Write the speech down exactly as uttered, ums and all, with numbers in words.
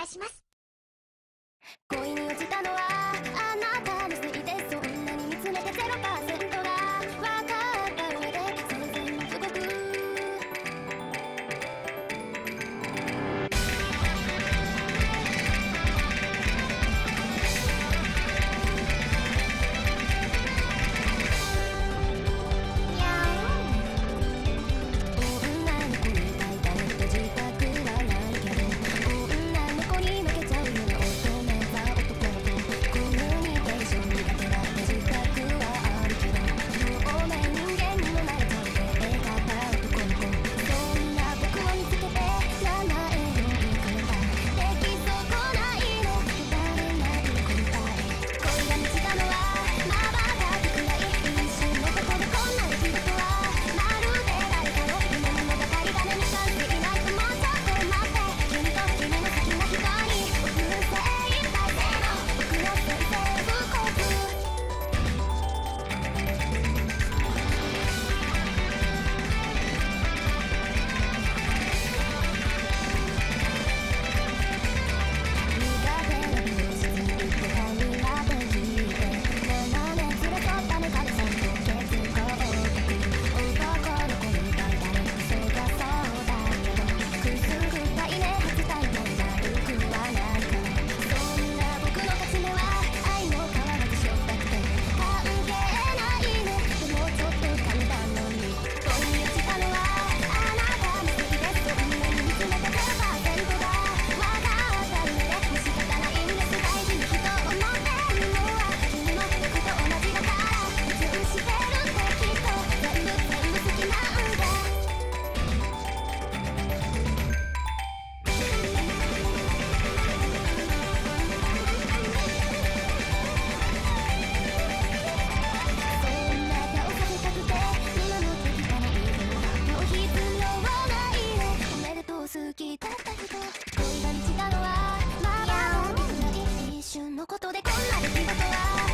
たします。 恋に落ちたのはあなたのせいで、そんなに見つめてゼロパーセントが分かった上で全然不足。にゃお女の子みたいだねって自覚はないけど、女の子に負けちゃうような乙女座男の子、コミュニケーション苦手だって自覚はあるけど、透明人間にもなれちゃう性格男の子、そんな僕を見つけて名前をくれた。できそうこないのバレない答え、恋が満ちたのはまばたきくらい、一瞬のことでこんな出来事はまるで誰かの夢物語がね、無関係ないともうちょっと待って、君と君の好きな人に僕の精一杯でも僕の先生不幸。好きだった人、恋が満ちたのはまだ一瞬のことでこんな出来事は